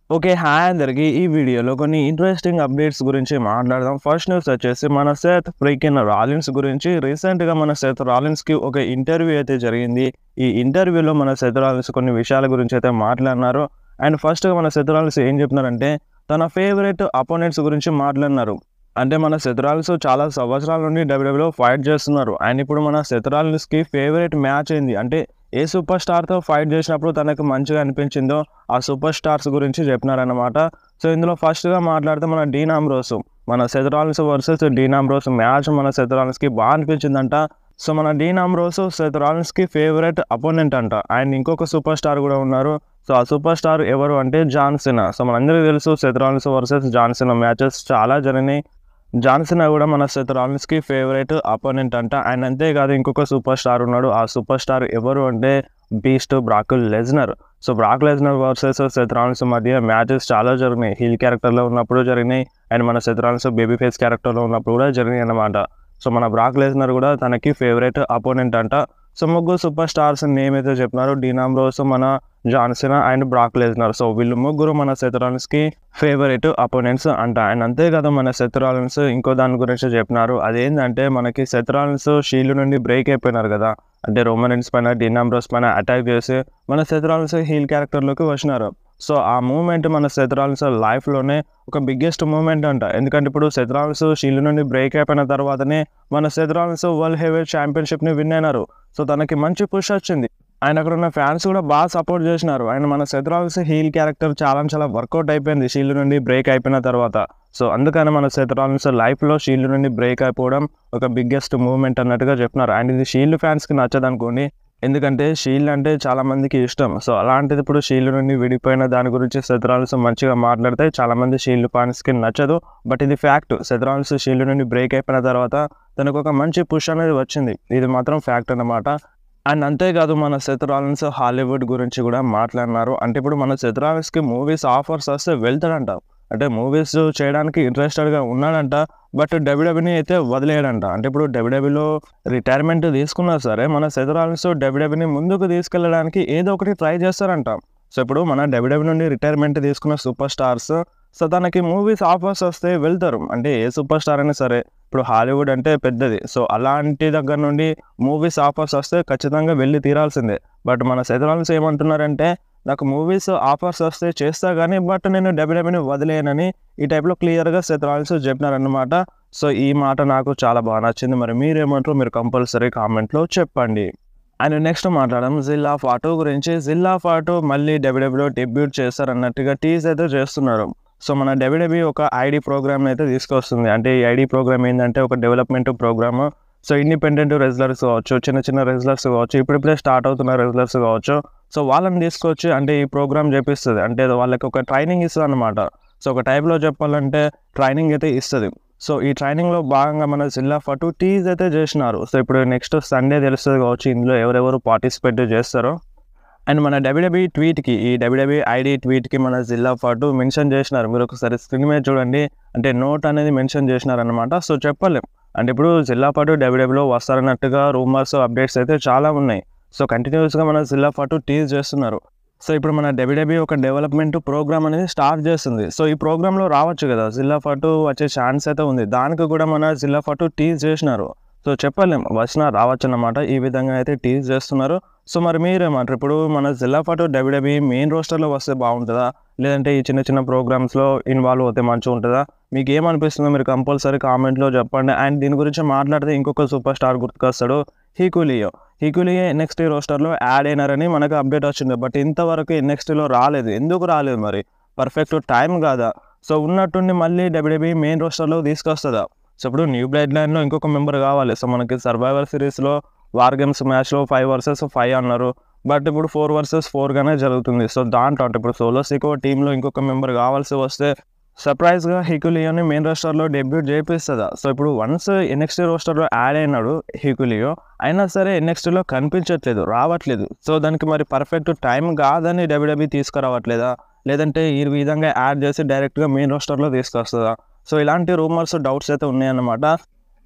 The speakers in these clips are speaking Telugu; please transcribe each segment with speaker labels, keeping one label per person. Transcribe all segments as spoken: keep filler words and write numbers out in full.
Speaker 1: ఓకే. హాయ్ అందరికి. ఈ వీడియోలో కొన్ని ఇంట్రెస్టింగ్ అప్డేట్స్ గురించి మాట్లాడదాం. ఫస్ట్ న్యూస్ వచ్చేసి మన సెత్ ఫ్రీకిన్ రాలిన్స్ గురించి. రీసెంట్‌గా మన సెత్ రాలిన్స్‌కి ఒక ఇంటర్వ్యూ అయితే జరిగింది. ఈ ఇంటర్వ్యూలో మన సెత్ రాలిన్స్ కొన్ని విషయాల గురించి అయితే మాట్లాడినారు. అండ్ ఫస్ట్‌గా మన సెత్ రాలిన్స్ ఏం చెప్తున్నారంటే తన ఫేవరెట్ అపోనెంట్స్ గురించి మాట్లాడినారు. అంటే మన సెత్ రాలిన్స్ చాలా సంవత్సరాల నుండి డబ్ల్యూడబ్ల్యూఈలో ఫైట్ చేస్తున్నారు. అండ్ ఇప్పుడు మన సెత్ రాలిన్స్‌కి ఫేవరెట్ మ్యాచ్ ఏంది అంటే ఏ సూపర్ స్టార్‌తో ఫైట్ చేసినప్పుడు తనకు మంచిగా అనిపించిందో ఆ సూపర్ స్టార్స్ గురించి చెప్పినారన్నమాట. సో ఇందులో ఫస్ట్‌గా మాట్లాడితే మన డీన్ అంబ్రోస్, మన Seth Rollins versus Dean Ambrose match మన సెత్ రాలిన్స్‌కి బాగా అనిపించిందంట. సో మన డీన్ అంబ్రోస్ సెత్ రాలిన్స్‌కి ఫేవరెట్ అపోనెంట్ అంట. అండ్ ఇంకొక సూపర్ స్టార్ కూడా ఉన్నారు. సో ఆ సూపర్ స్టార్ ఎవరు అంటే జాన్ సినా. సో మనందరికీ తెలుసు Seth Rollins versus John Cena matches చాలా జరిగినాయి. జాన్ సినా కూడా మన సెత్ రాలిన్స్‌కి ఫేవరెట్ అపోనెంట్ అంట. అండ్ అంతేకాదు ఇంకొక సూపర్ స్టార్ ఉన్నాడు. ఆ సూపర్ స్టార్ ఎవరు అంటే beast Brock Lesnar. So Brock Lesnar versus Seth Rollins మధ్య మ్యాచెస్ చాలా జరిగినాయి. హీల్ క్యారెక్టర్‌లో ఉన్నప్పుడు జరిగినాయి. అండ్ మన సెత్ రాలిన్స్ బేబీ ఫేస్ క్యారెక్టర్‌లో ఉన్నప్పుడు కూడా జరిగినాయి అన్నమాట. సో మన బ్రాక్ లెజ్నర్ కూడా తనకి ఫేవరెట్ అపోనెంట్ అంట. సో ముగ్గురు సూపర్ స్టార్స్ నేమ్ అయితే చెప్పినారు. డీన్ అంబ్రోస్, మన John Cena and Brock Lesnar. So వీళ్ళు ముగ్గురు మన సెత్ రాలిన్స్‌కి ఫేవరెట్ అపోనెంట్స్ అంట. అండ్ అంతేకాదు మన సెత్ రాలిన్స్ ఇంకో దాని గురించి చెప్పినారు. అదేంటంటే మనకి సెత్ రాలిన్స్ షీల్డ్ నుండి బ్రేక్ అయిపోయినారు కదా. అంటే రోమన్ రీన్స్ పైన, డీన్ అంబ్రోస్ పైన అటాక్ చేసి మన సెత్ రాలిన్స్ హీల్ క్యారెక్టర్‌లోకి వచ్చినారు. సో ఆ మూవ్‌మెంట్ మన సెత్ రాలిన్స్ లైఫ్‌లోనే ఒక బిగ్గెస్ట్ మూవ్‌మెంట్ అంట. ఎందుకంటే ఇప్పుడు సెత్ రాలిన్స్ షీల్డ్ నుండి బ్రేక్ అయిపోయిన తర్వాతనే మన సెత్ రాలిన్స్ వరల్డ్ హెవీవెయిట్ ఛాంపియన్‌షిప్‌ని విన్ అయినారు. సో తనకి మంచి పుష్ వచ్చింది. అండ్ అక్కడ ఉన్న ఫ్యాన్స్ కూడా బాగా సపోర్ట్ చేసినారు. అండ్ మన సెత్ రాలిన్స్ హీల్ క్యారెక్టర్ చాలా చాలా వర్కౌట్ అయిపోయింది షీల్డ్ నుండి బ్రేక్ అయిపోయిన తర్వాత. సో అందుకని మన సెత్ రాలిన్స్ లైఫ్‌లో షీల్డ్ నుండి బ్రేక్ అయిపోవడం ఒక బిగ్గెస్ట్ మూవ్‌మెంట్ అన్నట్టుగా చెప్తున్నారు. అండ్ ఇది షీల్డ్ ఫ్యాన్స్‌కి నచ్చదనుకోండి. ఎందుకంటే షీల్డ్ అంటే చాలా మందికి ఇష్టం. సో అలాంటిది ఇప్పుడు షీల్డ్ నుండి విడిపోయిన దాని గురించి సెత్ రాలిన్స్ మంచిగా మాట్లాడితే చాలామంది షీల్డ్ ఫ్యాన్స్‌కి నచ్చదు. బట్ ఇది ఫ్యాక్ట్. సెత్ రాలిన్స్ షీల్డ్ నుండి బ్రేక్ అయిపోయిన తర్వాత తనకు ఒక మంచి పుష్ అనేది వచ్చింది. ఇది మాత్రం ఫ్యాక్ట్ అన్నమాట. అండ్ అంతేకాదు మన సెత్ రాలిన్స్ హాలీవుడ్ గురించి కూడా మాట్లాడినారు. అంటే ఇప్పుడు మన సెత్ రాలిన్స్‌కి మూవీస్ ఆఫర్స్ వస్తే వెళ్తాడంట. అంటే మూవీస్ చేయడానికి ఇంట్రెస్టెడ్‌గా ఉన్నాడంట. బట్ డబ్ల్యూడబ్ల్యూఈని అయితే వదిలేయడంట. అంటే ఇప్పుడు డబ్ల్యూడబ్ల్యూఈలో రిటైర్మెంట్ తీసుకున్నా సరే మన సెత్ రాలిన్స్ డబ్ల్యూడబ్ల్యూఈని ముందుకు తీసుకెళ్ళడానికి ఏదో ఒకటి ట్రై చేస్తారంట. సో ఇప్పుడు మన డబ్ల్యూడబ్ల్యూఈ నుండి రిటైర్మెంట్ తీసుకున్న సూపర్ స్టార్స్ సో తనకి మూవీస్ ఆఫర్స్ వస్తే వెళ్తారు. అంటే ఏ సూపర్ స్టార్ అయినా సరే ఇప్పుడు హాలీవుడ్ అంటే పెద్దది. సో అలాంటి దగ్గర నుండి మూవీస్ ఆఫర్స్ వస్తే ఖచ్చితంగా వెళ్ళి తీరాల్సిందే. బట్ మన సెత్ రాలిన్స్ ఏమంటున్నారంటే నాకు మూవీస్ ఆఫర్స్ వస్తే చేస్తా కానీ బట్ నేను డబ్ల్యూడబ్ల్యూఈని వదిలేయనని ఈ టైప్‌లో క్లియర్‌గా సెత్ రాలిన్స్ చెప్పినారన్నమాట. సో ఈ మాట నాకు చాలా బాగా నచ్చింది. మరి మీరేమంటారో మీరు కంపల్సరీ కామెంట్‌లో చెప్పండి. అండ్ నెక్స్ట్ మాట్లాడడం జిల్లా ఫాటు గురించి. జిల్లా ఫాటు మళ్ళీ డబ్ల్యూడబ్ల్యూఈలో డెబ్యూట్ చేస్తారన్నట్టుగా టీజ్ అయితే చేస్తున్నారు. సో మన డబ్ల్యూడబ్ల్యూఈ ఒక ఐడీ ప్రోగ్రామ్‌ని అయితే తీసుకొస్తుంది. అంటే ఈ ఐడీ ప్రోగ్రామ్ ఏంటంటే ఒక development program. So independent wrestlers కావచ్చు, చిన్న చిన్న రెజ్లర్స్ కావచ్చు, ఇప్పుడిప్పుడే స్టార్ట్ అవుతున్న రెజ్లర్స్ కావచ్చు. సో వాళ్ళని తీసుకొచ్చి అంటే ఈ ప్రోగ్రామ్ చేపిస్తది. అంటే వాళ్ళకి ఒక ట్రైనింగ్ ఇస్తదన్నమాట. సో ఒక టైప్‌లో చెప్పాలంటే ట్రైనింగ్ అయితే ఇస్తది. సో ఈ ట్రైనింగ్‌లో భాగంగా మన జిల్లా ఫటు టీజ్ అయితే చేసినారు. సో ఇప్పుడు నెక్స్ట్ సండే తెలుస్తది కావచ్చు ఇందులో ఎవరెవరు పార్టిసిపేట్ చేస్తారో. అండ్ మన డబ్ల్యూడబ్ల్యూఈ ట్వీట్‌కి ఈ డబ్ల్యూడబ్ల్యూఈ ఐడీ ట్వీట్‌కి మన జిల్లా ఫటు మెన్షన్ చేసినారు. మీరు ఒకసారి స్క్రీన్ మీద చూడండి. అంటే నోట్ అనేది మెన్షన్ చేసినారన్నమాట. సో చెప్పలేం. అంటే ఇప్పుడు జిల్లా ఫటు డబ్ల్యూడబ్ల్యూఈలో వస్తారన్నట్టుగా రూమర్స్, అప్డేట్స్ అయితే చాలా ఉన్నాయి. సో కంటిన్యూస్‌గా మన జిల్లా ఫటు టీజ్ చేస్తున్నారు. సో ఇప్పుడు మన డబ్ల్యూడబ్ల్యూఈ ఒక డెవలప్‌మెంట్ ప్రోగ్రామ్ అనేది స్టార్ట్ చేస్తుంది. సో ఈ ప్రోగ్రామ్‌లో రావచ్చు కదా జిల్లా ఫటు వచ్చే ఛాన్స్ అయితే ఉంది. దానికి కూడా మన జిల్లా ఫటు టీజ్ చేసినారు. సో చెప్పలేం వచ్చినా రావచ్చన్నమాట. ఈ విధంగా అయితే టీజ్ చేస్తున్నారు. సో మరి మీరేమంటారు? ఇప్పుడు మన జిల్లా ఫటు డబ్ల్యూడబ్ల్యూఈ మెయిన్ రోస్టర్‌లో వస్తే బాగుంటుందా? లేదంటే ఈ చిన్న చిన్న ప్రోగ్రామ్స్‌లో ఇన్వాల్వ్ అవుతే మంచిగుంటదా? మీకు ఏమనిపిస్తుందో మీరు కంపల్సరీ కామెంట్‌లో చెప్పండి. అండ్ దీని గురించి మాట్లాడితే ఇంకొక సూపర్ స్టార్ గుర్తుకొస్తాడు హికులియో. హికులియో ఎన్ఎక్స్టీ రోస్టర్‌లో యాడ్ అయినారని మనకు అప్డేట్ వచ్చింది. బట్ ఇంతవరకు ఎన్ఎక్స్టీలో రాలేదు. ఎందుకు రాలేదు మరి? పర్ఫెక్ట్ టైం కాదా? సో ఉన్నట్టుండి మళ్ళీ డబ్ల్యూడబ్ల్యూఈ మెయిన్ రోస్టర్‌లో తీసుకొస్తదా? సో ఇప్పుడు న్యూ బ్లడ్ లైన్‌లో ఇంకొక మెంబర్ కావాలి. సో మనకి సర్వైవర్ సిరీస్‌లో వార్ గేమ్స్ మ్యాచ్‌లో ఫైవ్ వర్సెస్ ఫైవ్ అన్నారు. బట్ ఇప్పుడు ఫోర్ వర్సెస్ ఫోర్ గానే జరుగుతుంది. సో దాంట్లో అంటే ఇప్పుడు సోలో సికో టీంలో ఇంకొక మెంబర్ కావాల్సి వస్తే సర్ప్రైజ్‌గా హికులియోని మెయిన్ రోస్టర్‌లో డెబ్యూట్ చేపిస్తదా? సో ఇప్పుడు వన్స్ ఎన్ఎక్స్టీ రోస్టర్‌లో యాడ్ అయినాడు హికులియో. అయినా సరే ఎన్ఎక్స్టీలో కనిపించట్లేదు, రావట్లేదు. సో దానికి మరి పర్ఫెక్ట్ టైం కాదని డబ్ల్యూడబ్ల్యూఈ తీసుకురావట్లేదా? లేదంటే ఈ విధంగా యాడ్ చేసి డైరెక్ట్‌గా మెయిన్ రోస్టర్‌లో తీసుకొస్తదా? సో ఇలాంటి రూమర్స్, డౌట్స్ అయితే ఉన్నాయన్నమాట.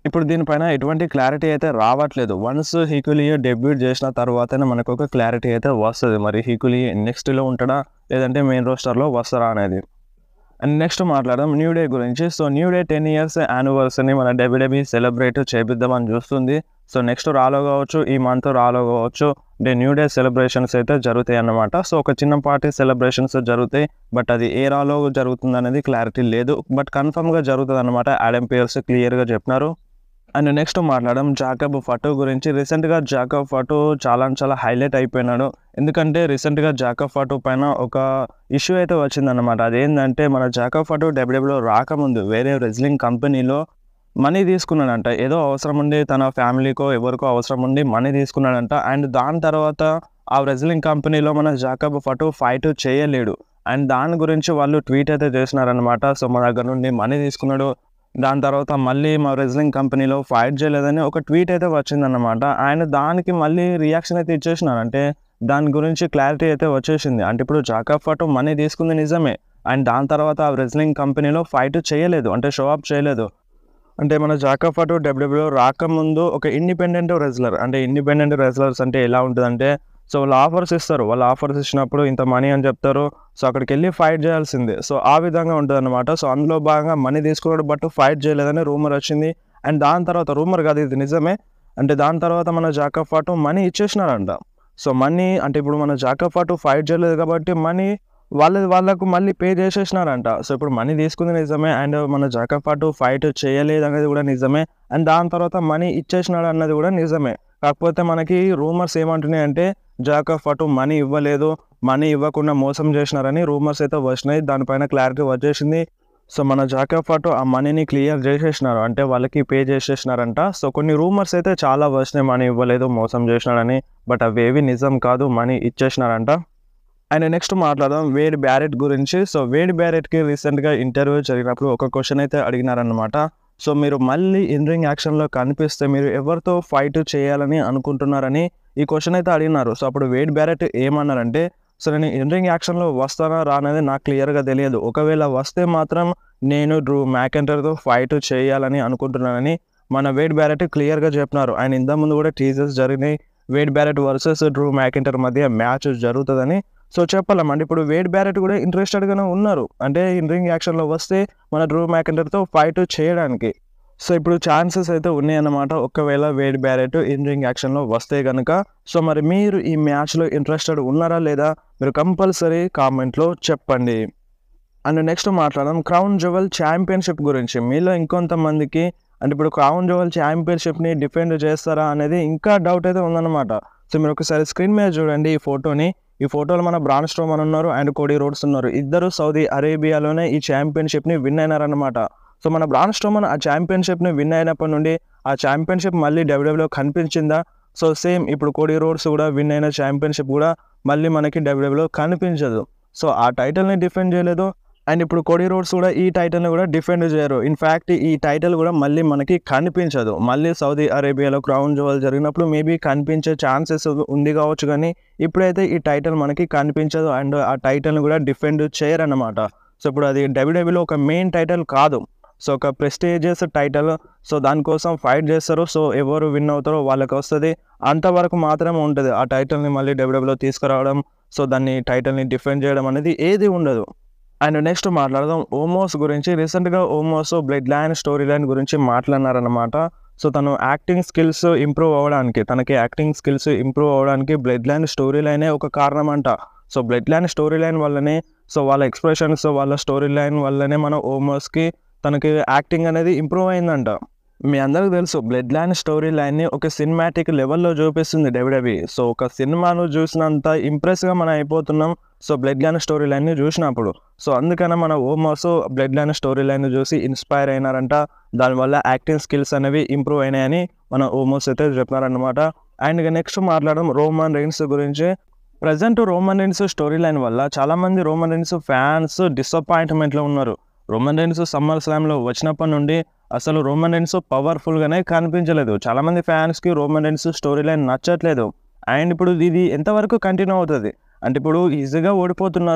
Speaker 1: ఇప్పుడు దీనిపైన ఎటువంటి క్లారిటీ అయితే రావట్లేదు. వన్స్ హీకులియో డెబ్యూట్ చేసిన తర్వాతనే మనకు ఒక క్లారిటీ అయితే వస్తది. మరి హీకులియో నెక్స్ట్‌లో ఉంటాడా? లేదంటే మెయిన్ రోస్టర్‌లో వస్తారా అనేది. అండ్ నెక్స్ట్ మాట్లాడదాం న్యూ డే గురించి. So new day ten years యానివర్సరీని మన డబ్ల్యూడబ్ల్యూఈ సెలబ్రేట్ చేపిద్దామని చూస్తుంది. సో నెక్స్ట్ రాలో కావచ్చు, ఈ మంత్ రాలో కావచ్చు, డే న్యూ డే సెలబ్రేషన్స్ అయితే జరుగుతాయి అన్నమాట. సో ఒక చిన్నపాటి సెలబ్రేషన్స్ జరుగుతాయి. బట్ అది ఏ రాలో జరుగుతుంది అనేది క్లారిటీ లేదు. బట్ కన్ఫర్మ్గా జరుగుతుంది అనమాట. యాడమ్ పియర్స్ క్లియర్గా చెప్పినారు. అండ్ నెక్స్ట్ మాట్లాడడం జాకబ్ ఫటు గురించి. రీసెంట్గా జాకబ్ ఫటు చాలా చాలా హైలైట్ అయిపోయినాడు. ఎందుకంటే రీసెంట్గా జాకబ్ ఫటు పైన ఒక ఇష్యూ అయితే వచ్చిందన్నమాట. అదేంటంటే మన జాకబ్ ఫటు డబ్ల్యూడబ్ల్యూలో రాకముందు వేరే రెజ్లింగ్ కంపెనీలో మనీ తీసుకున్నాడంట. ఏదో అవసరం ఉండి తన ఫ్యామిలీకో ఎవరికో అవసరం ఉండి మనీ తీసుకున్నాడంట. అండ్ దాని తర్వాత ఆ రెజ్లింగ్ కంపెనీలో మన జాకబ్ ఫటు ఫైట్ చేయలేడు. అండ్ దాని గురించి వాళ్ళు ట్వీట్ అయితే చేసినారనమాట. సో మా దగ్గర నుండి మనీ తీసుకున్నాడు, దాని తర్వాత మళ్ళీ మా రెజ్లింగ్ కంపెనీలో ఫైట్ చేయలేదని ఒక ట్వీట్ అయితే వచ్చిందన్నమాట. ఆయన దానికి మళ్ళీ రియాక్షన్ అయితే ఇచ్చేసినారు. అంటే దాని గురించి క్లారిటీ అయితే వచ్చేసింది. అంటే ఇప్పుడు జాకబ్ ఫటు మనీ తీసుకుంది నిజమే, అండ్ దాని తర్వాత ఆ రెజ్లింగ్ కంపెనీలో ఫైట్ చేయలేదు, అంటే షో అప్ చేయలేదు. అంటే మన జాకబ్ ఫటు డబ్ల్యూడబ్ల్యూలో రాకముందు ఒక ఇండిపెండెంట్ రెజ్లర్. అంటే ఇండిపెండెంట్ రెజ్లర్స్ అంటే ఎలా ఉంటుందంటే, సో వాళ్ళు ఆఫర్స్ ఇస్తారు. వాళ్ళు ఆఫర్స్ ఇచ్చినప్పుడు ఇంత మనీ అని చెప్తారు. సో అక్కడికి వెళ్ళి ఫైట్ చేయాల్సిందే. సో ఆ విధంగా ఉంటుంది అనమాట. సో అందులో భాగంగా మనీ తీసుకున్నాడు, బట్ ఫైట్ చేయలేదని రూమర్ వచ్చింది. అండ్ దాని తర్వాత రూమర్ కాదు, ఇది నిజమే. అంటే దాని తర్వాత మన జాకబ్ ఫటు మనీ ఇచ్చేసినారంట. సో మనీ అంటే ఇప్పుడు మన జాకబ్ ఫటు ఫైట్ చేయలేదు కాబట్టి మనీ వాళ్ళది వాళ్ళకు మళ్ళీ పే చేసేసినారంట. సో ఇప్పుడు మనీ తీసుకుంది నిజమే, అండ్ మన జాకబ్ ఫటు ఫైట్ చేయలేదు అనేది కూడా నిజమే, అండ్ దాని తర్వాత మనీ ఇచ్చేసినాడు అన్నది కూడా నిజమే. కాకపోతే మనకి రూమర్స్ ఏమంటున్నాయి అంటే జాకబ్ ఫటు మనీ ఇవ్వలేదు, మనీ ఇవ్వకుండా మోసం చేసినారని రూమర్స్ అయితే వచ్చినాయి. దానిపైన క్లారిటీ వచ్చేసింది. సో మన జాకబ్ ఫటు ఆ మనీని క్లియర్ చేసేసినారు, అంటే వాళ్ళకి పే చేసేసినారంట. సో కొన్ని రూమర్స్ అయితే చాలా వచ్చినాయి మనీ ఇవ్వలేదు, మోసం చేసినారని. బట్ అవేవి నిజం కాదు, మనీ ఇచ్చేసినారంట. అండ్ నెక్స్ట్ మాట్లాడదాం వేడ్ బ్యారెట్ గురించి. సో వేడ్ బ్యారెట్కి రీసెంట్గా ఇంటర్వ్యూ జరిగినప్పుడు ఒక క్వశ్చన్ అయితే అడిగినారనమాట. సో మీరు మళ్ళీ ఇన్ రింగ్ యాక్షన్లో కనిపిస్తే మీరు ఎవరితో ఫైట్ చేయాలని అనుకుంటున్నారని ఈ క్వశ్చన్ అయితే అడిగినారు. సో అప్పుడు వేడ్ బ్యారెట్ ఏమన్నారంటే, సో నేను ఇన్ రింగ్ యాక్షన్లో వస్తానా రా అనేది నాకు క్లియర్గా తెలియదు, ఒకవేళ వస్తే మాత్రం నేను డ్రూ మ్యాకెంటర్తో ఫైట్ చేయాలని అనుకుంటున్నానని మన వేడ్ బ్యారెట్ క్లియర్గా చెప్పినారు. ఆయన ఇంతకుముందు కూడా టీజర్స్ జరిగినాయి, Wade Barrett versus Drew McIntyre మధ్య మ్యాచ్ జరుగుతుందని. సో చెప్పాలన్నమాట. ఇప్పుడు వేడ్ బ్యారెట్ కూడా ఇంట్రెస్టెడ్గానే ఉన్నారు, అంటే ఇన్ రింగ్ యాక్షన్లో వస్తే మన డ్రూ మ్యాకెంటర్తో ఫైట్ చేయడానికి. సో ఇప్పుడు ఛాన్సెస్ అయితే ఉన్నాయన్నమాట, ఒకవేళ వేడ్ బ్యారెట్ ఇన్ రింగ్ యాక్షన్లో వస్తే కనుక. సో మరి మీరు ఈ మ్యాచ్లో ఇంట్రెస్టెడ్ ఉన్నారా లేదా మీరు కంపల్సరీ కామెంట్లో చెప్పండి. అండ్ నెక్స్ట్ మాట్లాడడం క్రౌన్ జ్యువెల్ ఛాంపియన్షిప్ గురించి. మీలో ఇంకొంతమందికి అంటే ఇప్పుడు క్రౌన్ జ్యువెల్ ఛాంపియన్షిప్ని డిఫెండ్ చేస్తారా అనేది ఇంకా డౌట్ అయితే ఉందన్నమాట. సో మీరు ఒకసారి స్క్రీన్ మీద చూడండి ఈ ఫోటోని. ఈ ఫోటోలో మన బ్రాన్ స్ట్రోమన్ ఉన్నారు అండ్ కోడీ రోడ్స్ ఉన్నారు. ఇద్దరు సౌదీ అరేబియాలోనే ఈ ఛాంపియన్షిప్ని విన్ అయినారన్నమాట. సో మన బ్రాన్ స్ట్రోమన్ ఆ ఛాంపియన్షిప్ని విన్ అయినప్పటి నుండి ఆ ఛాంపియన్షిప్ మళ్ళీ డబ్ల్యూడబ్ల్యూలో కనిపించిందా? సో సేమ్ ఇప్పుడు కోడీ రోడ్స్ కూడా విన్ అయిన ఛాంపియన్షిప్ కూడా మళ్ళీ మనకి డబ్ల్యూడబ్ల్యూలో కనిపించదు. సో ఆ టైటిల్ని డిఫెండ్ చేయలేదు, అండ్ ఇప్పుడు కోడీ రోడ్స్ కూడా ఈ టైటిల్ని కూడా డిఫెండ్ చేయరు. ఇన్ఫ్యాక్ట్ ఈ టైటిల్ కూడా మళ్ళీ మనకి కనిపించదు. మళ్ళీ సౌదీ అరేబియాలో క్రౌన్ జ్యువెల్ జరిగినప్పుడు మేబీ కనిపించే ఛాన్సెస్ ఉంది కావచ్చు, కానీ ఇప్పుడైతే ఈ టైటిల్ మనకి కనిపించదు అండ్ ఆ టైటిల్ని కూడా డిఫెండ్ చేయరన్నమాట. సో ఇప్పుడు అది డబ్ల్యూడబ్ల్యూలో ఒక మెయిన్ టైటిల్ కాదు, సో ఒక ప్రెస్టీజియస్ టైటిల్. సో దానికోసం ఫైట్ చేస్తారు. సో ఎవరు విన్ అవుతారో వాళ్ళకి వస్తుంది, అంతవరకు మాత్రమే ఉంటుంది. ఆ టైటిల్ని మళ్ళీ డబ్ల్యూడబ్ల్యూలో తీసుకురావడం, సో దాన్ని టైటిల్ని డిఫెండ్ చేయడం అనేది ఏది ఉండదు. అండ్ నెక్స్ట్ మాట్లాడదాం ఓమోస్ గురించి. రీసెంట్గా Omos bloodline storyline గురించి మాట్లాడినారన్నమాట. సో తను యాక్టింగ్ స్కిల్స్ ఇంప్రూవ్ అవ్వడానికి, తనకి యాక్టింగ్ స్కిల్స్ ఇంప్రూవ్ అవ్వడానికి బ్లడ్ లైన్ స్టోరీ లైనే ఒక కారణం అంట. So bloodline storyline వల్లనే, సో వాళ్ళ ఎక్స్ప్రెషన్స్, వాళ్ళ స్టోరీ లైన్ వల్లనే మన ఓమోస్కి తనకి యాక్టింగ్ అనేది ఇంప్రూవ్ అయిందంట. మీ అందరికీ తెలుసు బ్లడ్ లైన్ స్టోరీ లైన్ని ఒక సినిమాటిక్ లెవెల్లో చూపిస్తుంది డబ్ల్యూడబ్ల్యూఈ. సో ఒక సినిమాను చూసినంత ఇంప్రెస్గా మనం అయిపోతున్నాం సో బ్లడ్ లైన్ స్టోరీ లైన్ని చూసినప్పుడు. సో అందుకనే మన Omos bloodline storyline చూసి ఇన్స్పైర్ అయినారంట. దానివల్ల యాక్టింగ్ స్కిల్స్ అనేవి ఇంప్రూవ్ అయినాయని మన ఓమోస్ అయితే చెప్పినారనమాట. అండ్ నెక్స్ట్ మాట్లాడడం రోమన్ రైన్స్ గురించి. Present Roman Reigns storyline వల్ల చాలామంది రోమన్ రైన్స్ ఫ్యాన్స్ డిసప్పాయింట్మెంట్లో ఉన్నారు. రోమన్ రైన్స్ సమ్మర్ స్లామ్లో వచ్చినప్పటి నుండి అసలు రోమన్ రైన్స్ పవర్ఫుల్గానే కనిపించలేదు. చాలామంది ఫ్యాన్స్కి రోమన్ రైన్స్ స్టోరీ లైన్ నచ్చట్లేదు. అండ్ ఇప్పుడు ఇది ఎంతవరకు కంటిన్యూ అవుతుంది అంటే ఇప్పుడు ఈజీగా ఓడిపోతున్నారు.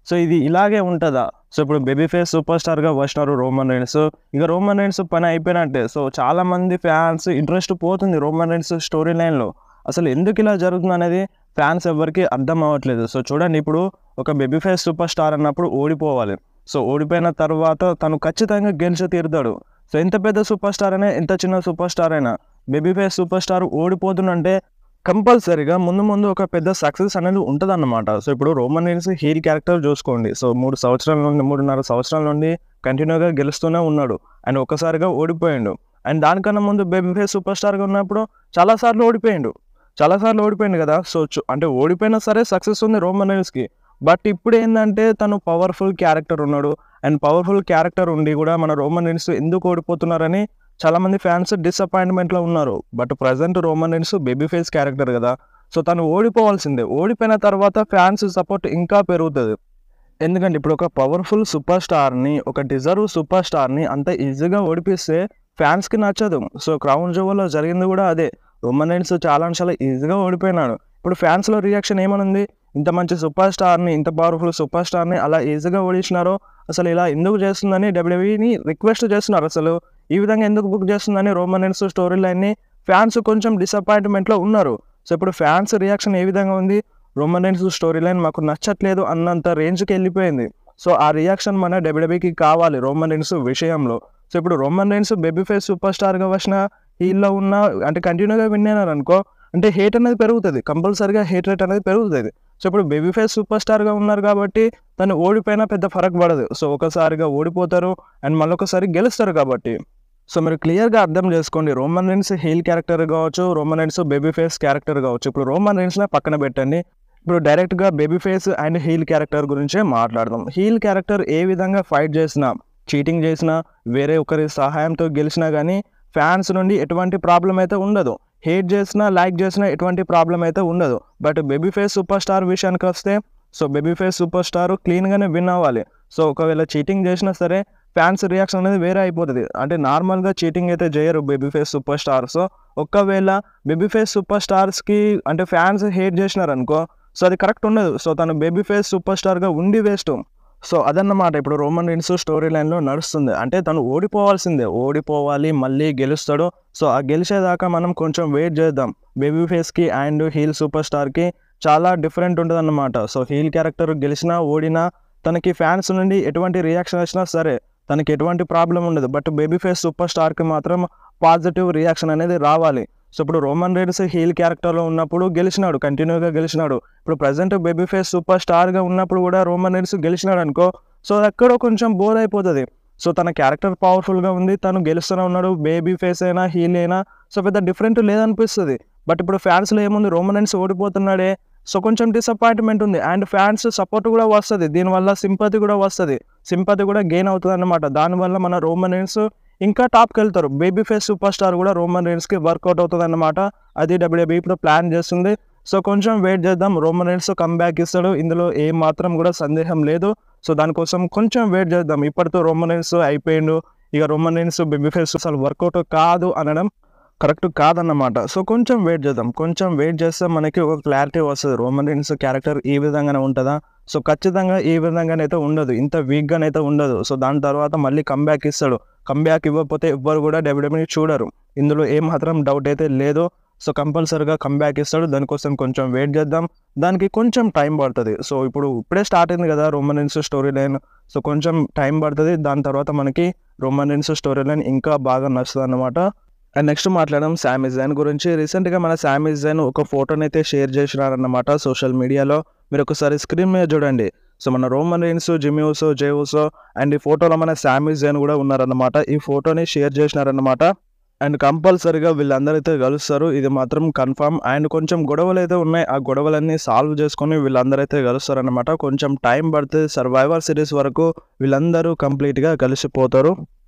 Speaker 1: సో ఇది ఇలాగే ఉంటుందా? సో ఇప్పుడు బేబీ ఫేస్ సూపర్ స్టార్గా వచ్చినారు రోమన్ రైన్స్. ఇక రోమన్ రైన్స్ పని అయిపోయినట్టే. సో చాలామంది ఫ్యాన్స్ ఇంట్రెస్ట్ పోతుంది రోమన్ రైన్స్ స్టోరీ లైన్లో. అసలు ఎందుకు ఇలా జరుగుతుంది అనేది ఫ్యాన్స్ ఎవరికి అర్థం అవ్వట్లేదు. సో చూడండి, ఇప్పుడు ఒక బేబీ ఫేస్ సూపర్ స్టార్ అన్నప్పుడు ఓడిపోవాలి. సో ఓడిపోయిన తర్వాత తను ఖచ్చితంగా గెలిచి తీరుతాడు. సో ఎంత పెద్ద సూపర్ స్టార్ అయినా, ఎంత చిన్న సూపర్ స్టార్ అయినా, బేబీ ఫేస్ సూపర్ స్టార్ ఓడిపోతుందంటే కంపల్సరీగా ముందు ముందు ఒక పెద్ద సక్సెస్ అనేది ఉంటుందన్నమాట. సో ఇప్పుడు రోమన్ రీన్స్ హీల్ క్యారెక్టర్ చూసుకోండి. సో మూడు సంవత్సరాల నుండి మూడున్నర సంవత్సరాల నుండి కంటిన్యూగా గెలుస్తూనే ఉన్నాడు. అండ్ ఒక్కసారిగా ఓడిపోయాడు. అండ్ దానికన్నా ముందు బేబీ ఫేస్ సూపర్ స్టార్గా ఉన్నప్పుడు చాలాసార్లు ఓడిపోయాడు. చాలాసార్లు ఓడిపోయింది కదా. సో అంటే ఓడిపోయినా సరే సక్సెస్ ఉంది రోమన్ రీన్స్కి. బట్ ఇప్పుడు ఏంటంటే తను పవర్ఫుల్ క్యారెక్టర్ ఉన్నాడు. అండ్ పవర్ఫుల్ క్యారెక్టర్ ఉండి కూడా మన రోమన్ రీన్స్ ఎందుకు ఓడిపోతున్నారని చాలామంది ఫ్యాన్స్ డిసప్పాయింట్మెంట్లో ఉన్నారు. But present Roman Reigns baby face character కదా. సో తను ఓడిపోవాల్సిందే. ఓడిపోయిన తర్వాత ఫ్యాన్స్ సపోర్ట్ ఇంకా పెరుగుతుంది. ఎందుకంటే ఇప్పుడు ఒక పవర్ఫుల్ సూపర్ స్టార్ని, ఒక డిజర్వ్ సూపర్ స్టార్ని అంత ఈజీగా ఓడిపిస్తే ఫ్యాన్స్కి నచ్చదు. సో క్రౌన్ జోవల్లో జరిగింది కూడా అదే. రోమన్ రీన్స్ చాలా చాలా ఈజీగా ఓడిపోయినాడు. ఇప్పుడు ఫ్యాన్స్లో రియాక్షన్ ఏమనుంది? ఇంత మంచి సూపర్ స్టార్ని, ఇంత పవర్ఫుల్ సూపర్ స్టార్ని అలా ఈజీగా ఓడించినారో, అసలు ఇలా ఎందుకు చేస్తుందని డబ్ల్యూడబ్ల్యూఈని రిక్వెస్ట్ చేస్తున్నారు. అసలు ఈ విధంగా ఎందుకు బుక్ చేస్తుందని రోమన్ రీన్స్ స్టోరీ లైన్ని ఫ్యాన్స్ కొంచెం డిసప్పాయింట్మెంట్లో ఉన్నారు. సో ఇప్పుడు ఫ్యాన్స్ రియాక్షన్ ఏ విధంగా ఉంది? రోమన్ రీన్స్ స్టోరీ లైన్ మాకు నచ్చట్లేదు అన్నంత రేంజ్కి వెళ్ళిపోయింది. సో ఆ రియాక్షన్ మన డబ్ల్యూడబ్ల్యూఈకి కావాలి రోమన్ రీన్స్ విషయంలో. సో ఇప్పుడు Roman Reigns baby face super స్టార్గా వచ్చిన హీల్లో ఉన్న అంటే కంటిన్యూగా విన్ అయినారు అనుకో, అంటే హేట్ అనేది పెరుగుతుంది. కంపల్సరీగా హేట్ రేట్ అనేది పెరుగుతుంది. సో ఇప్పుడు బేబీ ఫేస్ సూపర్ స్టార్గా ఉన్నారు కాబట్టి తను ఓడిపోయినా పెద్ద ఫరక్ పడదు. సో ఒకసారిగా ఓడిపోతారు అండ్ మళ్ళొకసారి గెలుస్తారు కాబట్టి. సో మీరు క్లియర్గా అర్థం చేసుకోండి, రోమన్ రీన్స్ హీల్ క్యారెక్టర్ కావచ్చు, Roman Reigns baby face character కావచ్చు. ఇప్పుడు రోమన్ రీన్స్ని పక్కన పెట్టండి. ఇప్పుడు డైరెక్ట్గా babyface and heel character గురించే మాట్లాడదాం. హీల్ క్యారెక్టర్ ఏ విధంగా ఫైట్ చేసినా, చీటింగ్ చేసినా, వేరే ఒకరి సహాయంతో గెలిచినా కానీ ఫ్యాన్స్ నుండి ఎటువంటి ప్రాబ్లం అయితే ఉండదు. హేట్ చేసినా, లైక్ చేసినా ఎటువంటి ప్రాబ్లం అయితే ఉండదు. But babyface superstar విషయానికి వస్తే, so babyface superstar క్లీన్గానే విన్ అవ్వాలి. సో ఒకవేళ చీటింగ్ చేసినా సరే ఫ్యాన్స్ రియాక్షన్ అనేది వేరే అయిపోతుంది. అంటే నార్మల్గా చీటింగ్ అయితే చేయరు బేబీ ఫేస్ సూపర్ స్టార్స్. ఒకవేళ బేబీ ఫేస్ సూపర్ స్టార్స్కి అంటే ఫ్యాన్స్ హేట్ చేసినారనుకో, సో అది కరెక్ట్ ఉండదు. సో తను బేబీ ఫేస్ సూపర్ స్టార్గా ఉండి వేస్ట్. సో అదన్నమాట ఇప్పుడు రోమన్ రీన్స్ స్టోరీ లైన్లో నడుస్తుంది. అంటే తను ఓడిపోవాల్సిందే, ఓడిపోవాలి, మళ్ళీ గెలుస్తాడు. సో ఆ గెలిచేదాకా మనం కొంచెం వెయిట్ చేద్దాం. బేబీ ఫేస్కి అండ్ హీల్ సూపర్ స్టార్కి చాలా డిఫరెంట్ ఉంటుంది అన్నమాట. సో హీల్ క్యారెక్టర్ గెలిచినా ఓడినా తనకి ఫ్యాన్స్ నుండి ఎటువంటి రియాక్షన్ వచ్చినా సరే తనకి ఎటువంటి ప్రాబ్లం ఉండదు. బట్ బేబీ ఫేస్ సూపర్ స్టార్కి మాత్రం పాజిటివ్ రియాక్షన్ అనేది రావాలి. సో ఇప్పుడు రోమన్ రీన్స్ హీల్ క్యారెక్టర్లో ఉన్నప్పుడు గెలిచినాడు, కంటిన్యూగా గెలిచినాడు. ఇప్పుడు ప్రజెంట్ బేబీ ఫేస్ సూపర్ స్టార్గా ఉన్నప్పుడు కూడా రోమన్ రీన్స్ గెలిచినాడు అనుకో, సో ఎక్కడో కొంచెం బోర్ అయిపోతుంది. సో తన క్యారెక్టర్ పవర్ఫుల్గా ఉంది, తను గెలుస్తూనే ఉన్నాడు. బేబీ ఫేస్ అయినా హీల్ అయినా సో పెద్ద డిఫరెంట్ లేదనిపిస్తుంది. బట్ ఇప్పుడు ఫ్యాన్స్లో ఏముంది, రోమన్ రీన్స్ ఓడిపోతున్నాడే, సో కొంచెం డిసప్పాయింట్మెంట్ ఉంది. అండ్ ఫ్యాన్స్ సపోర్ట్ కూడా వస్తుంది, దీనివల్ల సింపతి కూడా వస్తుంది, సింపతి కూడా గెయిన్ అవుతుంది అన్నమాట. దానివల్ల మన రోమన్ రీన్స్ ఇంకా టాప్కి వెళ్తారు. బేబీ ఫేస్ సూపర్ స్టార్ కూడా రోమన్ రీన్స్కి వర్కౌట్ అవుతుంది అన్నమాట. అది డబ్ల్యూడబ్ల్యూఈ ఇప్పుడు ప్లాన్ చేస్తుంది. సో కొంచెం వెయిట్ చేద్దాం, రోమన్ రీన్స్ కమ్బ్యాక్ ఇస్తాడు, ఇందులో ఏ మాత్రం కూడా సందేహం లేదు. సో దానికోసం కొంచెం వెయిట్ చేద్దాం. ఇప్పటితో రోమన్ రీన్స్ అయిపోయిండు, ఇక రోమన్ రీన్స్ బేబీ ఫేస్ అసలు వర్కౌట్ కాదు అనడం కరెక్ట్ కాదన్నమాట. సో కొంచెం వెయిట్ చేద్దాం, కొంచెం వెయిట్ చేస్తే మనకి ఒక క్లారిటీ వస్తుంది. రోమన్ రీన్స్ క్యారెక్టర్ ఈ విధంగానే ఉంటుందా? సో ఖచ్చితంగా ఈ విధంగానైతే ఉండదు, ఇంత వీక్గానైతే ఉండదు. సో దాని తర్వాత మళ్ళీ కంబ్యాక్ ఇస్తాడు. కంబ్యాక్ ఇవ్వకపోతే ఎవ్వరు కూడా డబ్ల్యూడబ్ల్యూఈని చూడరు, ఇందులో ఏ మాత్రం డౌట్ అయితే లేదు. సో కంపల్సరీగా కంబ్యాక్ ఇస్తాడు. దానికోసం కొంచెం వెయిట్ చేద్దాం, దానికి కొంచెం టైం పడుతుంది. సో ఇప్పుడు ఇప్పుడే స్టార్ట్ అయింది కదా Roman Reigns story line. So కొంచెం టైం పడుతుంది. దాని తర్వాత మనకి రోమన్ రీన్స్ స్టోరీ లైన్ ఇంకా బాగా నచ్చుతుంది అన్నమాట. అండ్ నెక్స్ట్ మాట్లాడడం సామి జైన్ గురించి. రీసెంట్గా మన సామి జైన్ ఒక ఫోటోని అయితే షేర్ చేసినారన్నమాట సోషల్ మీడియాలో. మీరు ఒకసారి స్క్రీన్ మీద చూడండి. సో మన Roman Reigns, Jimmy Uso, Jey Uso and ఈ ఫోటోలో మన సామి జైన్ కూడా ఉన్నారన్నమాట. ఈ ఫోటోని షేర్ చేసినారన్నమాట. అండ్ కంపల్సరీగా వీళ్ళందరైతే కలుస్తారు, ఇది మాత్రం కన్ఫర్మ్. అండ్ కొంచెం గొడవలు అయితే ఉన్నాయి, ఆ గొడవలన్నీ సాల్వ్ చేసుకొని వీళ్ళందరైతే కలుస్తారన్నమాట. కొంచెం టైం పడుతుంది, సర్వైవర్ సిరీస్ వరకు వీళ్ళందరూ కంప్లీట్గా కలిసిపోతారు.